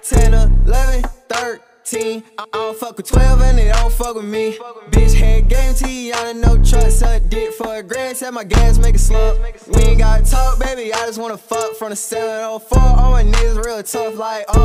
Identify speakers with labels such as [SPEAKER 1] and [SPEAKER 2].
[SPEAKER 1] 10, 11, 13. I don't fuck with 12 and they don't fuck with me. Bitch had game to you, y'all no truck. Suck dick for a grand, set my gas, make it slump. We ain't got talk, baby, I just wanna fuck. From the 704, all my niggas real tough like